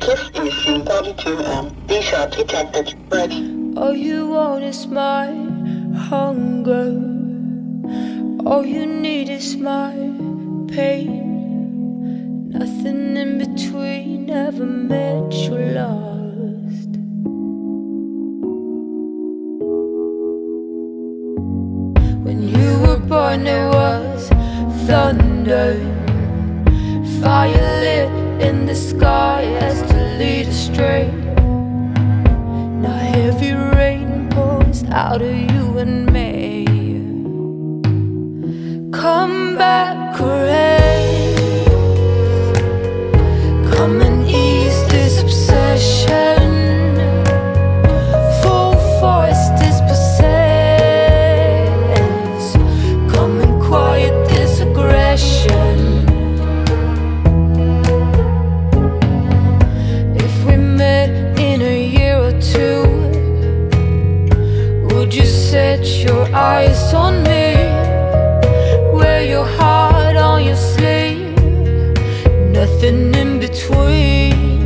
KissFC V2 D shot detected. Ready. All you want is my hunger. All you need is my pain. Nothing in between ever met you lost. When you were born there was thunder, fire lit in the sky as to lead astray. Now heavy rain pours out of you and me. Come back, rain. Come and ease this obsession. Full force dispossess. Come and quiet this aggression. If we met in a year or two, would you set your eyes on me? Wear your heart on your sleeve. Nothing in between.